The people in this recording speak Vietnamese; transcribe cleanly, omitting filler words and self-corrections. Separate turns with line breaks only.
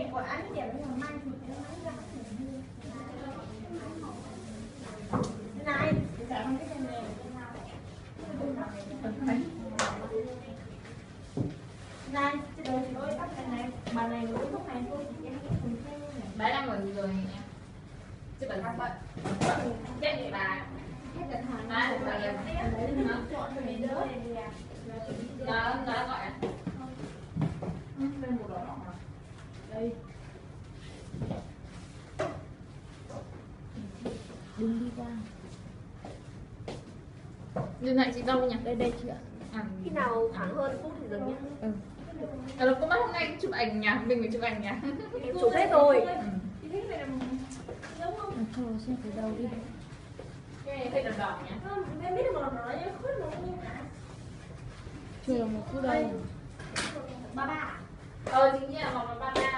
Quả ăn đẹp nhưng mà mai thì nó máy ra. Này, cả không biết cái này. Này, chị đợi chị ơi, bắt cái này, bà này uống thuốc này thôi, chị ăn cái phần thêm này.
Bà đang ngồi rồi nha. Chứ bà không vậy. Chết vậy bà.
Hết cả hàng.
Bà lấy nó
chọn cho mình đỡ.
nó gọi à?
Đây một đỏ đỏ hả? Đây. Đừng đi qua.
Điện thoại chị đâu nhỉ?
Đây chị ạ. Khi nào khoảng hơn phút thì dừng nhá.
Là cô bắt hôm nay chụp ảnh nhà, mình phải chụp ảnh nhà.
Chụp hết rồi.
Thôi xem từ đầu đi.
Cái này hơi đỏ nhá.
Em biết mà nó như khuyết nó như hả?
Chưa một phút đâu.
Ba ba.
Chính là màu ba ba.